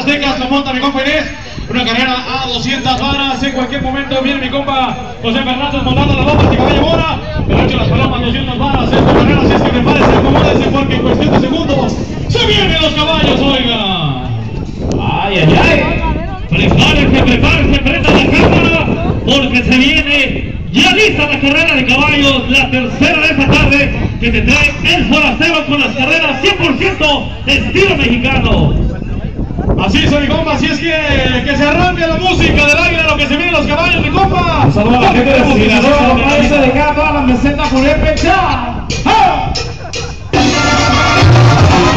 Aztecas, lo monta mi compa Inés. Una carrera a 200 varas. En cualquier momento viene mi compa José Fernández montando las bombas de caballo Mora. Derecho las palomas, 200 varas. Esta carrera, si es que prepárense, acomódense, porque en cuestión de segundos se vienen los caballos, oiga. Ay, ay, ay. Prepárense, prenda la cámara, porque se viene ya lista la carrera de caballos, la tercera de esta tarde, que te trae el forastero con las carreras 100% estilo mexicano. Así es, mi compa, así es que se arranque la música del águila, lo que se vienen los caballos, mi compa. Saludos a la gente de Sinaloa, Países de cada todas las mesetas por el pechado. ¡Ah!